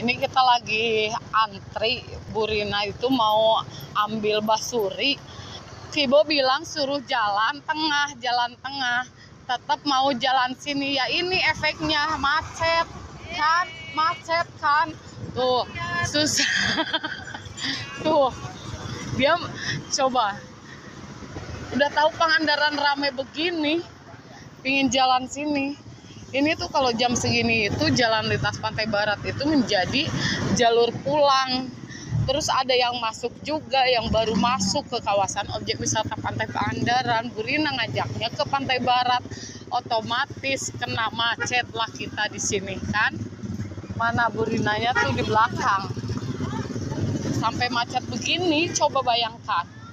Ini kita lagi antri, Bu Rina itu mau ambil basuri. Kibo bilang suruh jalan tengah, tetap mau jalan sini. Ya ini efeknya macet kan. Tuh, susah. Tuh, dia coba. Udah tahu Pangandaran rame begini, pingin jalan sini. Ini tuh kalau jam segini itu jalan lintas Pantai Barat itu menjadi jalur pulang. Terus ada yang masuk juga, yang baru masuk ke kawasan objek wisata Pantai Pangandaran. Bu Rina ngajaknya ke Pantai Barat, otomatis kena macet lah kita di sini kan. Mana Bu Rinanya tuh di belakang. Sampai macet begini, coba bayangkan.